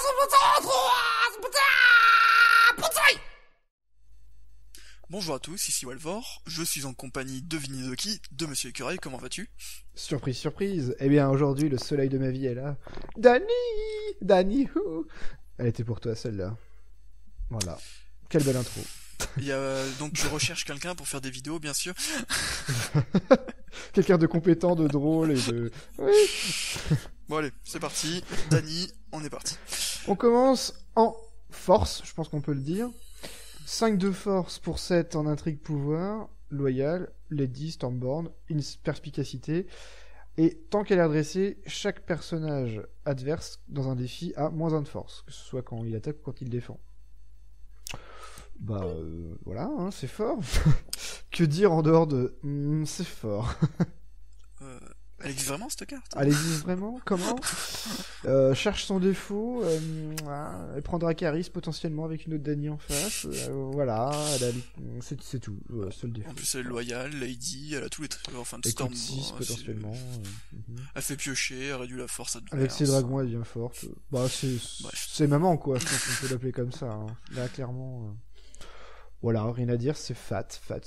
Bonjour à tous, ici Walvor, je suis en compagnie de Vinidoki, de Monsieur Écureuil, comment vas-tu? Surprise, surprise. Eh bien, aujourd'hui, le soleil de ma vie est là. Danny! Danny, who? Elle était pour toi, celle-là. Voilà. Quelle belle intro. Donc je recherche quelqu'un pour faire des vidéos, bien sûr. Quelqu'un de compétent, de drôle et de... Oui. Bon allez, c'est parti, Dany, on est parti. On commence en force, je pense qu'on peut le dire. 5 de force pour 7 en intrigue pouvoir, loyal, lady, stormborn, perspicacité. Et tant qu'elle est adressée, chaque personnage adverse dans un défi a -1 de force, que ce soit quand il attaque ou quand il défend. Bah voilà, hein, c'est fort. Que dire en dehors de c'est fort. Elle existe vraiment cette carte? Elle existe vraiment? Comment? Cherche son défaut, elle prendra Caris potentiellement avec une autre Dany en face. Voilà, c'est tout, seul défaut. En plus elle est loyale, lady, elle a tous les trucs, enfin de Et storm. coûte 6 potentiellement. Elle fait piocher, elle réduit la force adverse. Avec ses dragons, elle devient forte. Bah c'est maman quoi, je pense qu'on peut l'appeler comme ça. Hein. Là clairement, voilà, rien à dire, c'est fat.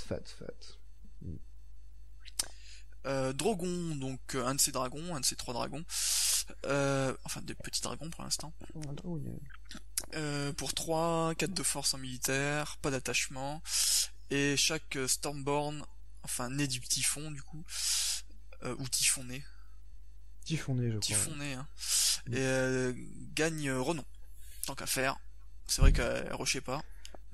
Drogon, donc un de ces dragons, un de ces 3 dragons, enfin des petits dragons pour l'instant. Pour 3, 4 de force en militaire, pas d'attachement, et chaque Stormborn, enfin né du typhon du coup, ou typhonné. Typhonné, je crois. Typhonné, hein. Et gagne renom, tant qu'à faire. C'est vrai qu'elle rushait pas.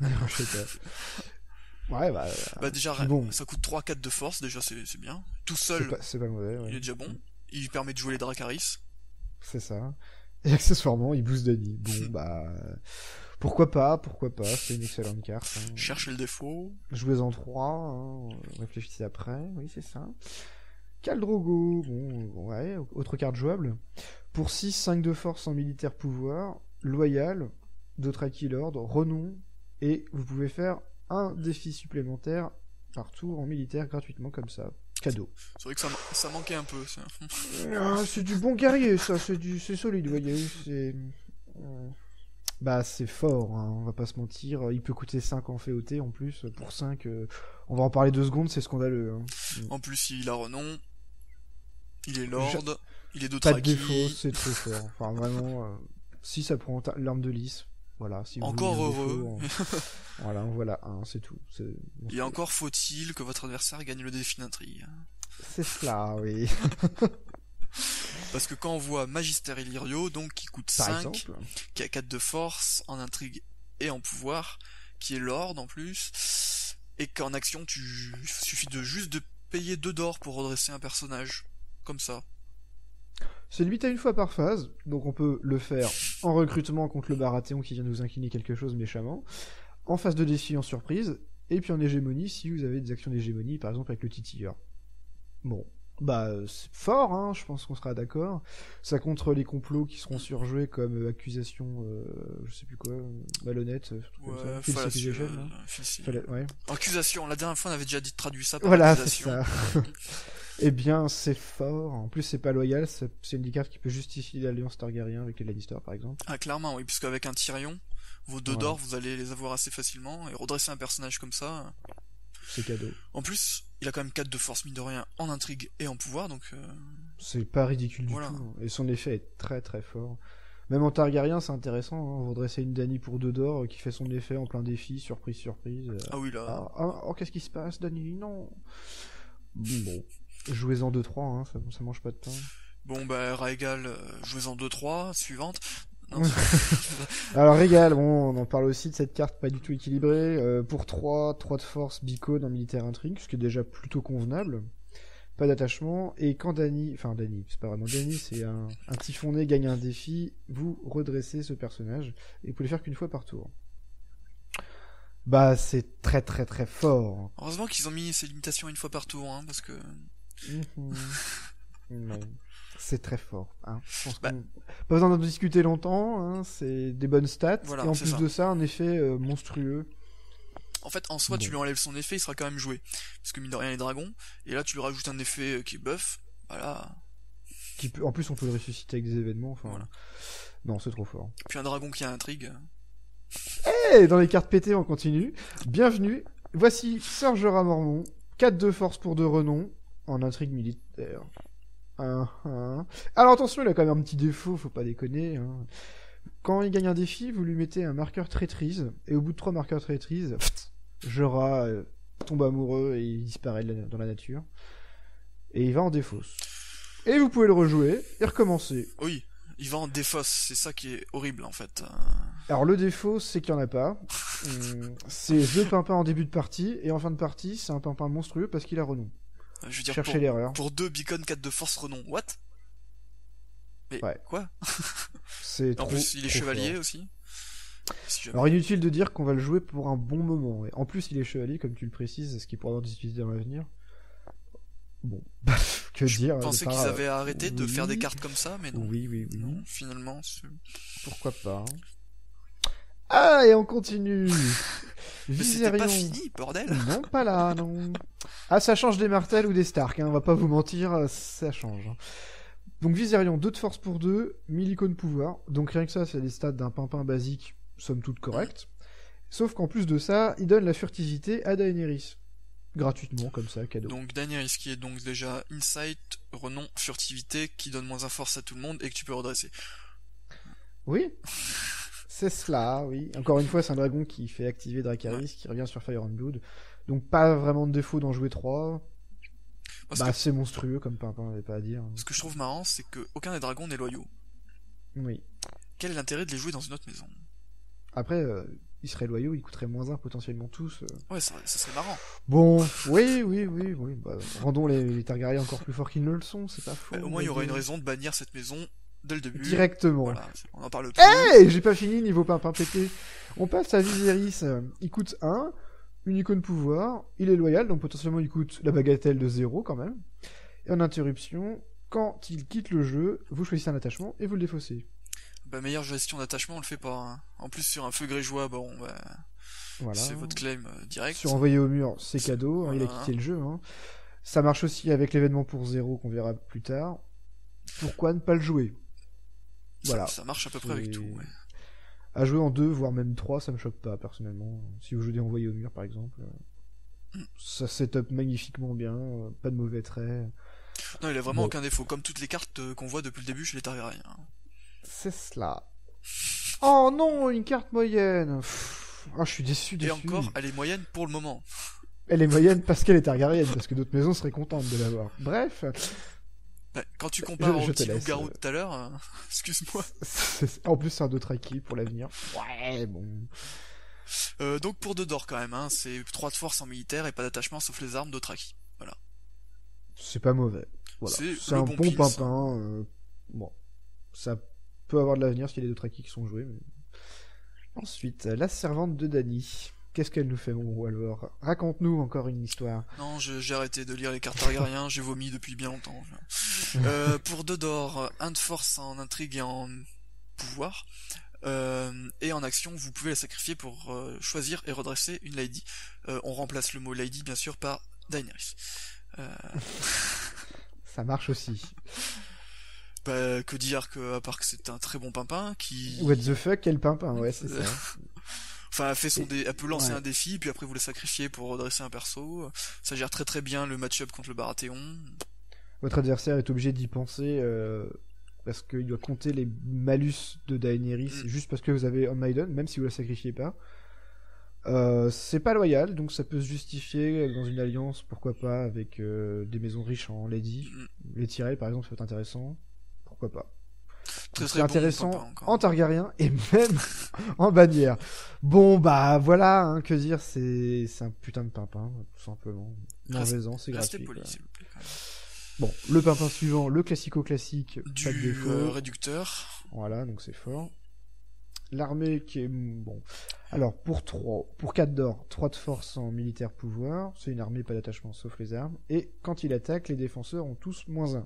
Ouais, bah déjà, bon. Ça coûte 3-4 de force, déjà c'est bien. Tout seul, c'est pas mauvais, ouais. Il est déjà bon. Il lui permet de jouer les Dracarys. C'est ça. Et accessoirement, il booste Dany. Bon, bah... Pourquoi pas, c'est une excellente carte. Hein. Cherchez le défaut. Jouez en 3, hein. Réfléchissez après, oui, c'est ça. Khal Drogo, bon, ouais, autre carte jouable. Pour 6, 5 de force en militaire pouvoir, loyal, Dothraki Lord, renom, et vous pouvez faire un défi supplémentaire par tour en militaire gratuitement comme ça. Cadeau. C'est vrai que ça manquait un peu. Ça. C'est du bon guerrier, ça. C'est solide, vous voyez. C'est... Bah, c'est fort, hein, on va pas se mentir. Il peut coûter 5 en FEOT en plus. Pour 5, on va en parler 2 secondes, c'est scandaleux. Hein. En plus, il a renom. Il est lord. Il est Pas de Dothraki. défaut, c'est trop fort. Enfin, vraiment, si ça prend l'arme de lys. Voilà, si vous encore heureux. Voilà, hein, c'est tout. Et encore faut-il que votre adversaire gagne le défi d'intrigue. C'est cela, oui. Parce que quand on voit Magister Illyrio, donc qui coûte 5, qui a 4 de force en intrigue et en pouvoir, qui est lord en plus, et qu'en action il suffit juste de payer 2 d'or pour redresser un personnage, comme ça. C'est limité à une fois par phase, donc on peut le faire en recrutement contre le Baratheon qui vient nous incliner quelque chose méchamment, en phase de défi en surprise, et puis en hégémonie si vous avez des actions d'hégémonie, par exemple avec le titilleur. Bon, bah c'est fort, hein, je pense qu'on sera d'accord. Ça contre les complots qui seront surjoués comme accusation, je sais plus quoi, malhonnête, ouais, accusation, la dernière fois on avait déjà traduit ça par accusation. Voilà, c'est ça. Eh bien, c'est fort. En plus, c'est pas loyal. C'est une carte qui peut justifier l'alliance Targaryen avec les Lannister, par exemple. Ah, clairement, oui, puisque avec un Tyrion, vos 2 d'or, vous allez les avoir assez facilement. Et redresser un personnage comme ça... C'est cadeau. En plus, il a quand même 4 de force, mine de rien, en intrigue et en pouvoir, donc... C'est pas ridicule du tout. Et son effet est très très fort. Même en Targaryen, c'est intéressant. Hein. Vous redressez une Dany pour 2 d'or qui fait son effet en plein défi, surprise. Ah oui, là... qu'est-ce qui se passe, Dany? Non. Bon... Jouez-en 2-3, hein, ça mange pas de pain. Bon, bah, Rhaegal, jouez-en 2-3, suivante. Non, alors, Rhaegal, bon, on en parle aussi de cette carte pas du tout équilibrée. Pour 3 de force, Bicone en militaire intrigue, ce qui est déjà plutôt convenable. Pas d'attachement. Et quand Dany, c'est pas vraiment Dany, c'est un typhonné gagne un défi, vous redressez ce personnage, et vous pouvez le faire qu'une fois par tour. Bah, c'est très très très fort. Heureusement qu'ils ont mis ces limitations une fois par tour, hein, parce que... Non. C'est très fort. Hein. Je pense pas besoin d'en discuter longtemps. Hein. C'est des bonnes stats. Voilà, et en plus de ça, un effet monstrueux. En fait, en soi, tu lui enlèves son effet, il sera quand même joué. Parce que mine de rien, les dragons. Et là, tu lui rajoutes un effet qui est buff. Voilà. En plus, on peut le ressusciter avec des événements. Enfin, voilà. Non, c'est trop fort. Puis un dragon qui a intrigue. Et dans les cartes pétées, on continue. Bienvenue. Voici Sir Jorah Mormont. 4 de force pour 2 renom. En intrigue militaire. Alors attention, il a quand même un petit défaut, faut pas déconner. Hein. Quand il gagne un défi, vous lui mettez un marqueur traîtrise. Et au bout de 3 marqueurs traîtrise, Jorah tombe amoureux et il disparaît dans la nature. Et il va en défausse. Et vous pouvez le rejouer et recommencer. Oui, il va en défausse, c'est ça qui est horrible en fait. Alors le défaut, c'est qu'il n'y en a pas. C'est 2 pimpins en début de partie, et en fin de partie, c'est un pimpin monstrueux parce qu'il a renom. Je veux dire, Cherchez l'erreur. Pour 2 beacons 4 de force renom, what? Mais ouais. Quoi? C'est en plus, il est chevalier fort. aussi. Si alors inutile de dire qu'on va le jouer pour un bon moment. Ouais. En plus, il est chevalier, comme tu le précises, ce qui pourra avoir des utilités dans l'avenir. Bon, que dire. Je pensais qu'ils avaient arrêté de faire des cartes comme ça, mais non. Oui. Non, finalement, pourquoi pas. Ah, et on continue. Mais c'était pas fini, bordel. Non, pas là, non. Ah, ça change des Martels ou des Stark, hein, on va pas vous mentir, ça change. Donc Viserion, 2 de force pour 2, 1000 icônes pouvoir. Donc rien que ça, c'est des stats d'un pimpin basique, somme toute correcte. Sauf qu'en plus de ça, il donne la furtivité à Daenerys. Gratuitement, comme ça, cadeau. Donc Daenerys qui est donc déjà Insight, renom, furtivité, qui donne moins 1 force à tout le monde et que tu peux redresser. Oui. C'est cela, oui. Encore une fois, c'est un dragon qui fait activer Dracarys, qui revient sur Fire and Blood. Donc pas vraiment de défaut d'en jouer 3. C'est monstrueux comme pimpin, avait pas à dire. Ce que je trouve marrant, c'est que aucun des dragons n'est loyaux. Oui. Quel est l'intérêt de les jouer dans une autre maison? Après, ils seraient loyaux, ils coûteraient moins 1 potentiellement tous. Ouais, ça serait marrant. Bon, oui. Rendons les Targaryens encore plus forts qu'ils ne le sont, c'est pas faux. Au moins, il y aura une raison de bannir cette maison dès le début. Directement. Voilà, on en parle plus. Hey, j'ai pas fini niveau pimpin pété. On passe à Viserys. Il coûte 1, une icône pouvoir, il est loyal, donc potentiellement il coûte la bagatelle de 0 quand même. Et en interruption, quand il quitte le jeu, vous choisissez un attachement et vous le défaussez. Meilleure gestion d'attachement, on le fait pas. Hein. En plus, sur un feu grégeois, voilà. C'est votre claim direct. Sur envoyer au mur, c'est cadeau, voilà. Il a quitté le jeu. Hein. Ça marche aussi avec l'événement pour 0 qu'on verra plus tard. Pourquoi ne pas le jouer? Voilà. Ça marche à peu près avec tout, ouais. À jouer en 2, voire même 3, ça me choque pas, personnellement. Si vous jouez des envoyés au mur, par exemple. Ça setup magnifiquement bien, pas de mauvais traits. Non, il a vraiment aucun défaut, comme toutes les cartes qu'on voit depuis le début chez les Targaryens. C'est cela. Oh non, une carte moyenne. Je suis déçu. Et encore, elle est moyenne pour le moment. Elle est moyenne parce qu'elle est Targaryenne, parce que d'autres maisons seraient contentes de l'avoir. Bref... Quand tu compares au petit loup-garou tout à l'heure, excuse-moi. En plus, c'est un Dothraki pour l'avenir. Ouais, bon. Donc pour 2 d'or quand même, hein, c'est 3 de force en militaire et pas d'attachement sauf les armes Dothraki. Voilà. C'est pas mauvais. Voilà. C'est un bon pimpin. Bon. Ça peut avoir de l'avenir s'il y a des Dothraki qui sont joués. Mais... Ensuite, la servante de Dany. Qu'est-ce qu'elle nous fait, mon Walvor? Raconte-nous encore une histoire. Non, j'ai arrêté de lire les cartes Targaryens, j'ai vomi depuis bien longtemps. Pour 2 d'or, 1 de force en intrigue et en pouvoir. Et en action, vous pouvez la sacrifier pour choisir et redresser une lady. On remplace le mot lady, bien sûr, par Daenerys. Ça marche aussi. Que dire à part que c'est un très bon pimpin qui... What the fuck, quel pimpin, ouais, c'est ça. Enfin, elle peut lancer un défi, puis après vous la sacrifiez pour redresser un perso. Ça gère très très bien le match-up contre le Baratheon. Votre adversaire est obligé d'y penser parce qu'il doit compter les malus de Daenerys juste parce que vous avez Unmaiden, même si vous la sacrifiez pas. C'est pas loyal, donc ça peut se justifier dans une alliance, pourquoi pas, avec des maisons riches en Lady. Les Tyrell, par exemple, ça peut être intéressant. Pourquoi pas. C'est intéressant bon en Targaryen et même en bannière. Bon bah voilà, hein, que dire, c'est un putain de pimpin, tout simplement. Mauvaisant, c'est gratuit. Poli, s'il vous plaît, quand même. Bon, le pimpin suivant, le classico-classique, du réducteur. Voilà, donc c'est fort. L'armée qui est bon. Alors pour 4 d'or, 3 de force en militaire pouvoir, c'est une armée pas d'attachement sauf les armes, et quand il attaque, les défenseurs ont tous -1.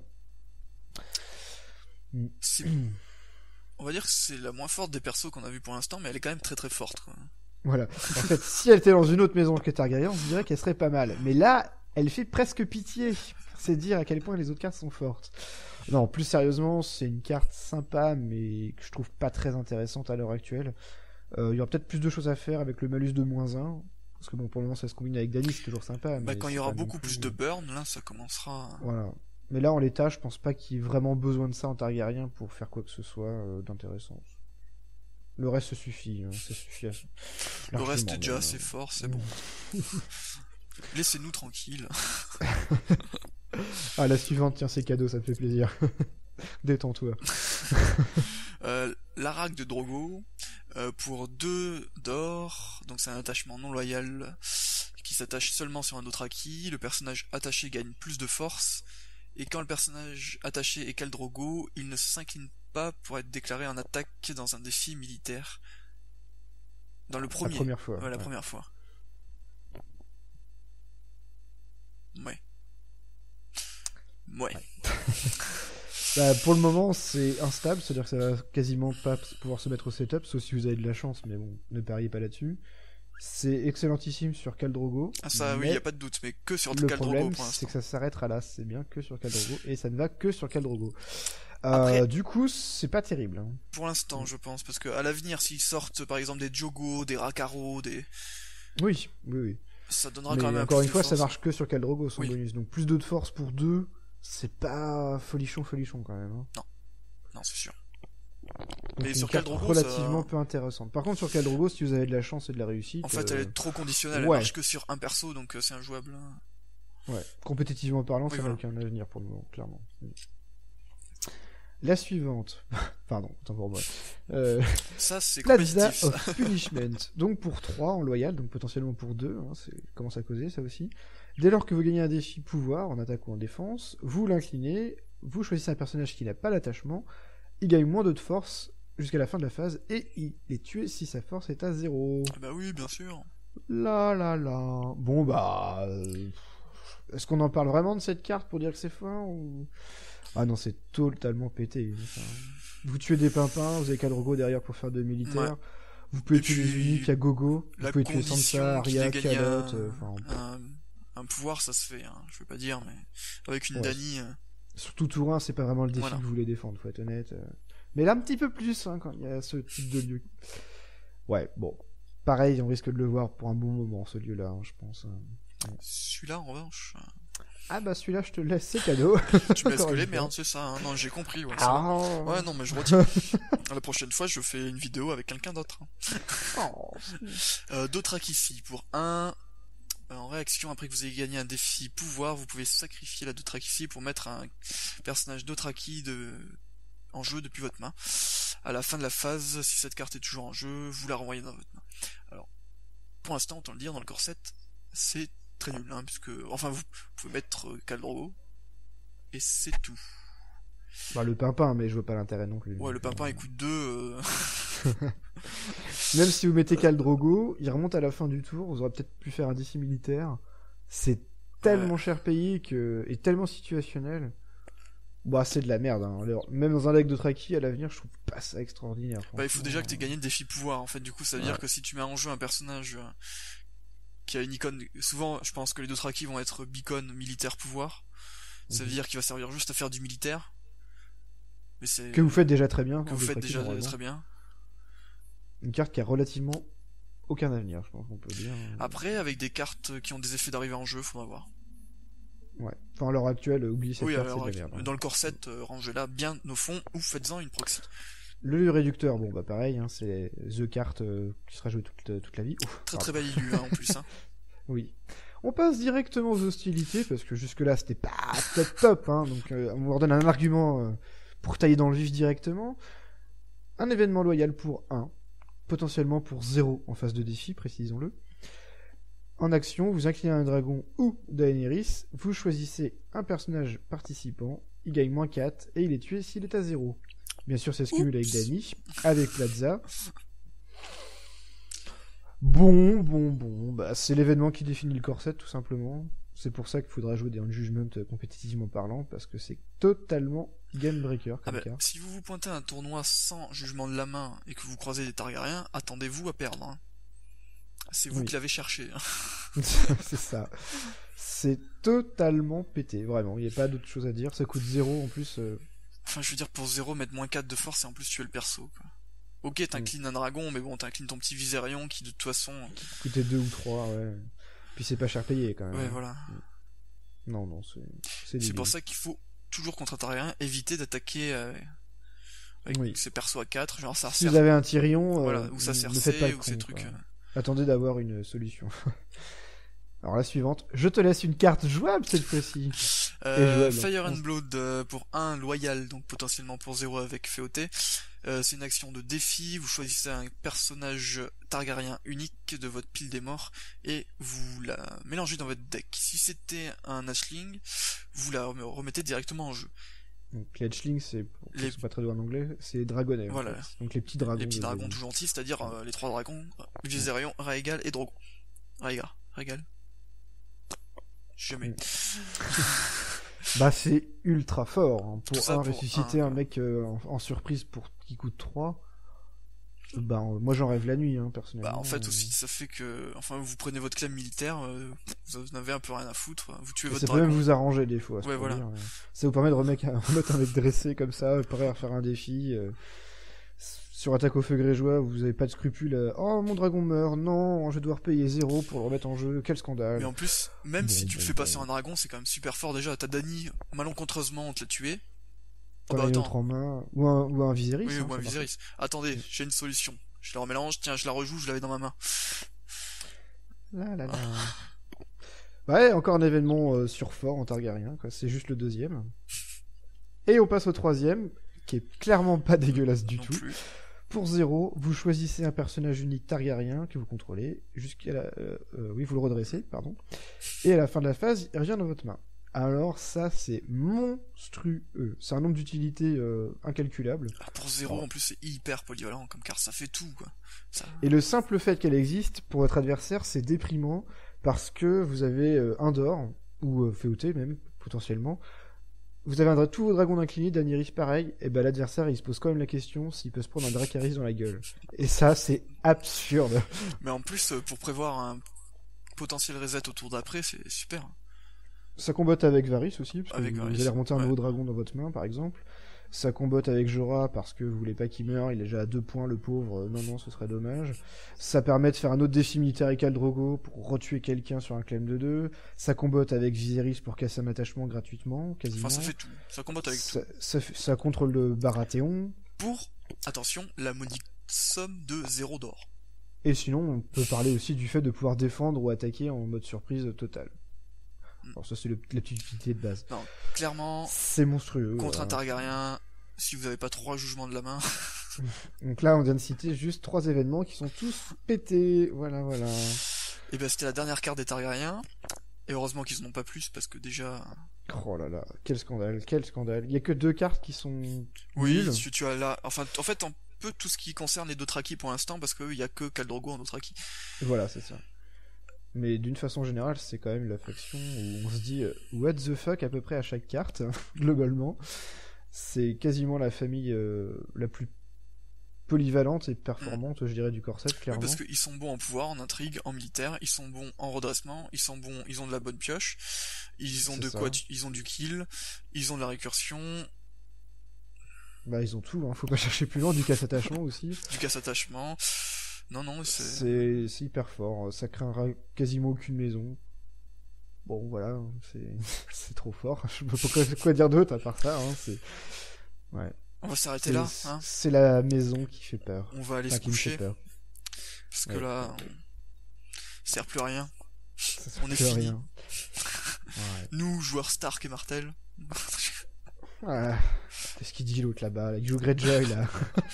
On va dire que c'est la moins forte des persos qu'on a vu pour l'instant, mais elle est quand même très très forte, quoi. Voilà. En fait, si elle était dans une autre maison que Targaryen, on se dirait qu'elle serait pas mal. Mais là, elle fait presque pitié. C'est dire à quel point les autres cartes sont fortes. Non, plus sérieusement, c'est une carte sympa, mais que je trouve pas très intéressante à l'heure actuelle. Il y aura peut-être plus de choses à faire avec le malus de -1. Parce que bon, pour le moment, ça se combine avec Dany, c'est toujours sympa. Bah, Mais quand il y c'est aura pas non beaucoup plus... plus de burn, là, ça commencera. Voilà. Mais là, en l'état, je pense pas qu'il y ait vraiment besoin de ça en Targaryen pour faire quoi que ce soit d'intéressant. Le reste ça suffit. Ça suffit Le reste est déjà assez fort, c'est bon. Laissez-nous tranquilles. Ah, la suivante, tiens, c'est cadeau, ça me fait plaisir. Détends-toi. L'Arak de Drogo, pour 2 d'or, donc c'est un attachement non loyal qui s'attache seulement sur un Dothraki. Le personnage attaché gagne plus de force, et quand le personnage attaché est Khal Drogo, il ne s'incline pas pour être déclaré en attaque dans un défi militaire. Dans le premier. La première fois. Ouais, la première fois. Ouais. Bah, pour le moment, c'est instable, c'est-à-dire que ça va quasiment pas pouvoir se mettre au setup, sauf si vous avez de la chance, mais bon, ne pariez pas là-dessus. C'est excellentissime sur Khal Drogo. Ah ça, oui, y a pas de doute, mais que sur le Khal Drogo problème, pour l'instant. c'est que ça s'arrêtera là, c'est bien que sur Khal Drogo, et ça ne va que sur Khal Drogo. Après, du coup, c'est pas terrible. Hein. Pour l'instant, je pense, parce que à l'avenir, s'ils sortent par exemple des Diogo, des Rakaro, des... Oui. Ça donnera Mais quand même encore un une plus fois, de ça force. marche que sur Khal Drogo, son bonus. Donc plus 2 de force pour 2, c'est pas folichon quand même. Hein. Non, c'est sûr. Donc mais une sur carte Khal Drogo, relativement peu intéressante. Par contre, sur Khal Drogo, si vous avez de la chance et de la réussite... En fait, elle est trop conditionnelle, elle marche que sur un perso, donc c'est injouable. Ouais, compétitivement parlant, ça n'a aucun avenir pour le moment, clairement. La suivante. Pardon, autant pour moi. Ça, c'est Plaza compétitif. of Punishment. Donc pour 3 en loyal, donc potentiellement pour 2. Hein, commence à causer, ça aussi. Dès lors que vous gagnez un défi pouvoir, en attaque ou en défense, vous l'inclinez, vous choisissez un personnage qui n'a pas d'attachement, il gagne moins de force jusqu'à la fin de la phase, et il est tué si sa force est à 0. Bah oui, bien sûr. Là. Bon bah... Est-ce qu'on en parle vraiment de cette carte pour dire que c'est fort ou... Ah non, c'est totalement pété. Enfin, vous tuez des pimpins, vous avez Khal Drogo derrière pour faire de militaires. Ouais. Vous pouvez tuer les uniques à gogo. Vous pouvez tuer Sansa, Arya, Calotte. Un pouvoir, ça se fait. Hein, je veux pas dire, mais avec une Dany. Surtout Tourin, c'est pas vraiment le défi que vous voulez défendre, faut être honnête. Mais là, un petit peu plus hein, quand il y a ce type de lieu. Ouais, bon. Pareil, on risque de le voir pour un bon moment, ce lieu-là, hein, je pense. Celui-là, en revanche. Ah bah celui-là je te laisse, c'est cadeau. Tu me laisses que les merdes, c'est ça. Hein. Non, j'ai compris. Ouais, ouais, non, mais je retiens. La prochaine fois, je fais une vidéo avec quelqu'un d'autre. Dothraki ici pour 1. En réaction, après que vous ayez gagné un défi pouvoir, vous pouvez sacrifier la Dothraki pour mettre un personnage Dothraki en jeu depuis votre main. À la fin de la phase, si cette carte est toujours en jeu, vous la renvoyez dans votre main. Alors, pour l'instant, autant le dire, dans le corset, c'est très nul, hein, puisque, enfin, vous pouvez mettre Khal Drogo, et c'est tout. Bah, le pimpin, mais je vois pas l'intérêt non plus. Ouais, le pimpin, il coûte 2. Même si vous mettez Khal Drogo, il remonte à la fin du tour, vous aurez peut-être pu faire un défi militaire. C'est tellement cher payé et tellement situationnel. Bah, c'est de la merde, hein. Alors, même dans un deck de Dothraki, à l'avenir, je trouve pas ça extraordinaire. Bah, il faut déjà que t'aies gagné le défi pouvoir, en fait, du coup, ça veut dire que si tu mets en jeu un personnage qui a une icône, souvent, je pense que les Dothraki vont être beacon militaire pouvoir. Ça veut dire qu'il va servir juste à faire du militaire. Mais c'est... Que vous faites déjà très bien. Que vous faites déjà très bien. Une carte qui a relativement aucun avenir, je pense qu'on peut dire. Après, avec des cartes qui ont des effets d'arrivée en jeu, faudra voir. Ouais. Enfin, à l'heure actuelle, oubliez cette carte, c'est de la merde. Dans le corset, rangez-la bien au fond ou faites-en une proxy. Le réducteur, bon bah pareil, hein, c'est The Card qui sera joué toute la vie. Ouf, très belle illu, hein, en plus. Hein. Oui. On passe directement aux hostilités, parce que jusque-là, c'était pas top, hein, donc on vous redonne un argument pour tailler dans le vif directement. Un événement loyal pour 1, potentiellement pour 0 en phase de défi, précisons-le. En action, vous inclinez un dragon ou Daenerys, vous choisissez un personnage participant, il gagne -4, et il est tué s'il est à 0. Bien sûr, ça se cumule avec Dany, avec Plaza. Bon, bah, c'est l'événement qui définit le corset, tout simplement. C'est pour ça qu'il faudra jouer des Judgment compétitivement parlant, parce que c'est totalement game breaker comme carte. Si vous vous pointez à un tournoi sans jugement de la main et que vous croisez des Targaryens, attendez-vous à perdre. Hein. C'est vous qui l'avez cherché. C'est ça. C'est totalement pété, vraiment. Il n'y a pas d'autre chose à dire. Ça coûte 0 en plus. Enfin, je veux dire, pour 0, mettre -4 de force et en plus tuer le perso, quoi. Ok, t'inclines un dragon, mais bon, t'inclines ton petit Viserion qui, de toute façon... Coûtait 2 ou 3, ouais. Puis c'est pas cher payé, quand même. Ouais, voilà. Non, c'est pour ça qu'il faut, toujours contre un Targaryen, éviter d'attaquer avec ses persos à 4, genre ça si vous avez un Tyrion, voilà, ou ça ne faites pas le ou con, ces trucs... Attendez d'avoir une solution. Alors la suivante, je te laisse une carte jouable cette fois-ci. Fire and Blood pour 1 loyal, donc potentiellement pour 0 avec Féoté. C'est une action de défi, vous choisissez un personnage Targaryen unique de votre pile des morts et vous la mélangez dans votre deck. Si c'était un Ashling, vous la remettez directement en jeu. Donc les Hatchlings, c'est pas très doué en anglais, c'est Dragonnet. Voilà. En fait. Donc les petits dragons. Les petits dragons tout gentils, c'est-à-dire les 3 dragons, Viserion, Rhaegal et Drogon. Rhaegal. Jamais. Bah c'est ultra fort hein. Pour ressusciter un mec en surprise pour qui coûte 3. Bah moi j'en rêve la nuit hein, personnellement. Bah en fait aussi ça fait que vous prenez votre clame militaire, vous n'avez un peu rien à foutre, vous tuez votre dragon. Ça peut même vous arranger des fois. Ouais voilà. Ça vous permet de remettre un mec dressé comme ça, prêt à faire un défi. Sur attaque au feu grégeois, vous avez pas de scrupules. Oh mon dragon meurt, non, je vais devoir payer 0 pour le remettre en jeu, quel scandale. Mais en plus, même si tu le fais passer un dragon, c'est quand même super fort déjà. T'as Dany, malencontreusement on te l'a tué. Oh bah attends. En main. Ou un Viserys. Oui, ou un Viserys. Attendez, j'ai une solution. Je le remélange, tiens, je la rejoue, je l'avais dans ma main. Là. Ouais, encore un événement sur fort en Targaryen, quoi. C'est juste le 2e. Et on passe au 3e, qui est clairement pas dégueulasse du tout. Plus. Pour 0, vous choisissez un personnage unique Targaryen que vous contrôlez, jusqu'à la... vous le redressez, pardon. Et à la fin de la phase, il revient dans votre main. Alors ça, c'est monstrueux. C'est un nombre d'utilités incalculable. Pour 0, en plus, c'est hyper polyvalent comme carte, ça fait tout, quoi. Ça... Et le simple fait qu'elle existe, pour votre adversaire, c'est déprimant, parce que vous avez Indor, ou Féoté même, potentiellement. Vous avez tous vos dragons d'incliné, Daenerys pareil, et ben l'adversaire il se pose quand même la question s'il peut se prendre un Dracarys dans la gueule. Et ça c'est absurde. Mais en plus pour prévoir un potentiel reset au tour d'après, c'est super. Ça combotte avec Varys aussi, parce avec que Varys, vous allez remonter un nouveau dragon dans votre main par exemple. Ça combotte avec Jorah parce que vous voulez pas qu'il meure, il est déjà à 2 points le pauvre, non ce serait dommage. Ça permet de faire un autre défi militaire avec Khal Drogo pour retuer quelqu'un sur un claim de 2. Ça combotte avec Viserys pour casser un attachement gratuitement, quasiment. Enfin ça fait tout, ça combotte avec tout. Ça contrôle le Baratheon. Pour, attention, la modique somme de 0 d'or. Et sinon on peut parler aussi du fait de pouvoir défendre ou attaquer en mode surprise totale. Alors ça c'est la petite utilité de base. Non, clairement, c'est monstrueux. Contre un Targaryen, si vous n'avez pas 3 jugements de la main. Donc là on vient de citer juste 3 événements qui sont tous pétés. Voilà. Et ben c'était la dernière carte des Targaryens. Et heureusement qu'ils en ont pas plus parce que déjà... Oh là là, quel scandale. Il y a que 2 cartes qui sont... Oui, tu as là... Enfin, en fait, un peu tout ce qui concerne les Dothraki pour l'instant parce qu'il y a que Khal Drogo en Dothraki. Voilà, c'est ça. Mais d'une façon générale, c'est quand même la faction où on se dit what the fuck à peu près à chaque carte, globalement. C'est quasiment la famille la plus polyvalente et performante, je dirais, du corset, clairement. Oui, parce qu'ils sont bons en pouvoir, en intrigue, en militaire, ils sont bons en redressement, ils ont de la bonne pioche, ils ont ils ont du kill, ils ont de la récursion. Bah ils ont tout, hein. Faut pas chercher plus loin, du casse-attachement aussi. Du casse-attachement. Non, c'est hyper fort, ça craindra quasiment aucune maison. Bon, voilà, c'est trop fort. Je sais pas quoi dire d'autre à part ça, hein. Ouais. On va s'arrêter là, hein. C'est la maison qui fait peur. On va aller se coucher. Parce que là, ça sert plus à rien. On est fini. Ouais. Nous, joueurs Stark et Martel. Voilà. Qu'est-ce qu'il dit l'autre là-bas, il joue Greyjoy là.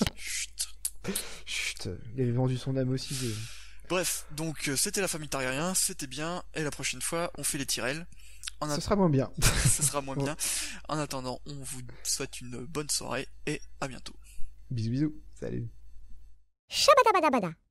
Chut, il avait vendu son âme aussi. Bref, donc c'était la famille Targaryen, c'était bien, et la prochaine fois, on fait les Tyrell. Ce sera moins bien. Ce sera moins bien. En attendant, on vous souhaite une bonne soirée, et à bientôt. Bisous, salut. Shabadabadabada.